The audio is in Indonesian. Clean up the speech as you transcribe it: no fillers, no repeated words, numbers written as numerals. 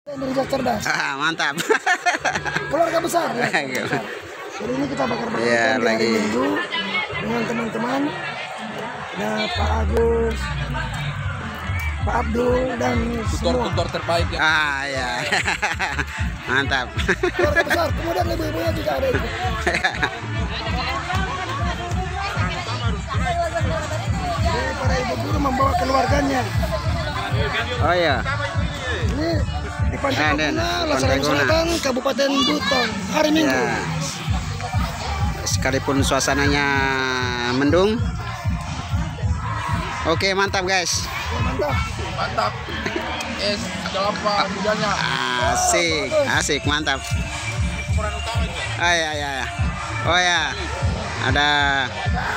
Indonesia cerdas. Mantap. Keluarga besar. Ya, besar. Jadi ini kita bakar-bakar Ya, di hari Minggu dengan teman-teman. Ada Pak Agus, Pak Abdul dan semua. Tutor terbaik ya. Ya. Mantap. Keluarga besar. Kemudian ibu-ibunya juga ada itu. Jadi para ibu guru membawa keluarganya. Oh ya. Ini di Pantai Guna, Lasarang Selatan, Kabupaten Buton, hari Minggu. Ya. Sekalipun suasananya mendung. Oke, mantap guys. Mantap. Mantap. Es kelapa mudanya. Asik, mantap. Oh ya. Oh ya. Ada